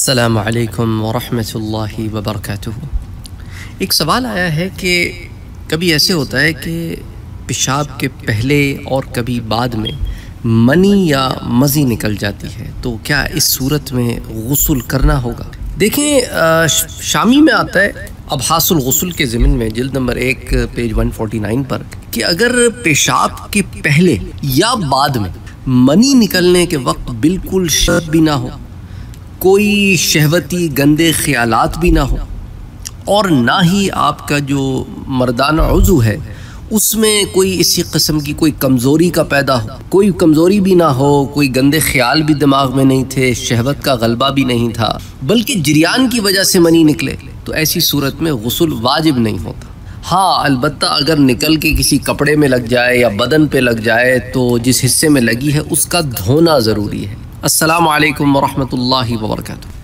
अस्सलामु अलैकुम वरहमतुल्लाहि वबरकातुहू। एक सवाल आया है कि कभी ऐसे होता है कि पेशाब के पहले और कभी बाद में मनी या मज़ी निकल जाती है, तो क्या इस सूरत में गुस्ल करना होगा? देखें, शामी में आता है अबहासुल गुस्ल के ज़िमन में जिल्द नंबर 1 पेज 149 पर कि अगर पेशाब के पहले या बाद में मनी निकलने के वक्त बिल्कुल शर्म भी ना हो, कोई शहवती गंदे ख्यालात भी ना हो और ना ही आपका जो मर्दाना उज़ू है उसमें कोई इसी किस्म की कोई कमज़ोरी का पैदा हो, कोई कमज़ोरी भी ना हो, कोई गंदे ख्याल भी दिमाग में नहीं थे, शहवत का गलबा भी नहीं था, बल्कि जरियान की वजह से मनी निकले, तो ऐसी सूरत में गुस्ल वाजिब नहीं होता। हाँ, अलबत्ता अगर निकल के किसी कपड़े में लग जाए या बदन पे लग जाए तो जिस हिस्से में लगी है उसका धोना ज़रूरी है। अस्सलामु अलैकुम वरहमतुल्लाहि वबरकातुहू।